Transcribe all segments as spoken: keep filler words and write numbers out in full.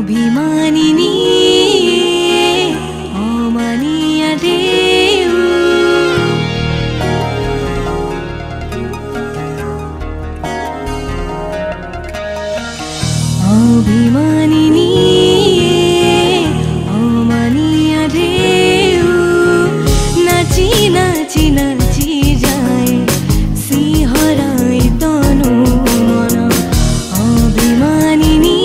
अभिमानिनी अमानिया देऊ अभिमानिनी अमानिया देऊ नाची नाची नाची जाए सिंहराई तनु मन अभिमानिनी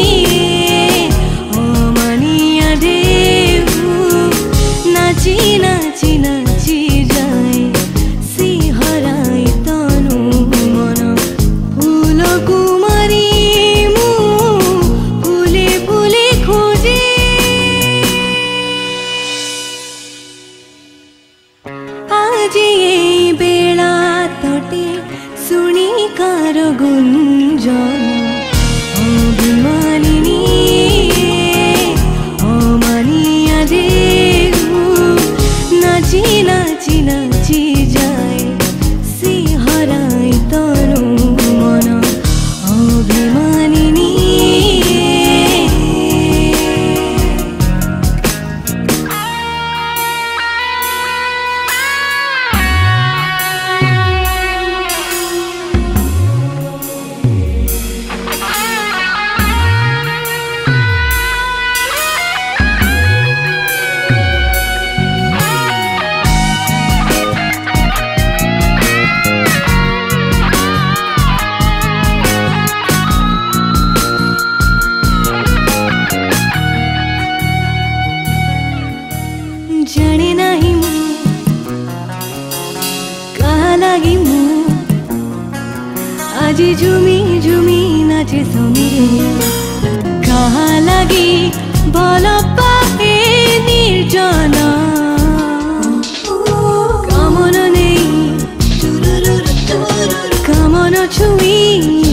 अमानिया देऊ नाची नाची नाची जाए सिंहराई तनु मन फूल कुमारी मु फूले फूले खोजे आज ये बेला तटे सुनी कार गुंजन अभिमानिनी अमानिया देऊ नाची नाची नाची जाए सिंहराई तनु मन अभिमानिनी जाने नहीं मु कहा लगी मु आज झुमी झुमी नाचे समीरे कहा लगी भल पाए निर्जन कामन नहीं कामन छुई